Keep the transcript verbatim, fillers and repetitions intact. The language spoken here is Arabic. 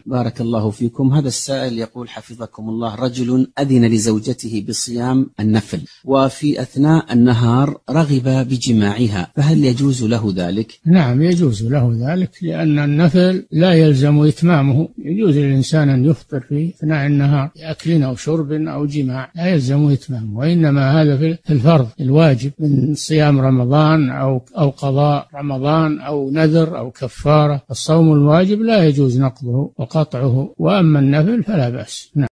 بارك الله فيكم. هذا السائل يقول حفظكم الله: رجل أذن لزوجته بصيام النفل وفي أثناء النهار رغب بجماعها، فهل يجوز له ذلك؟ نعم يجوز له ذلك، لأن النفل لا يلزم إتمامه، يجوز للإنسان أن يفطر في أثناء النهار بأكل أو شرب أو جماع، لا يلزم إتمامه، وإنما هذا في الفرض الواجب من صيام رمضان أو أو قضاء رمضان أو نذر أو كفارة. الصوم الواجب لا يجوز نقضه وقطعه، وأما النفل فلا بأس. نعم.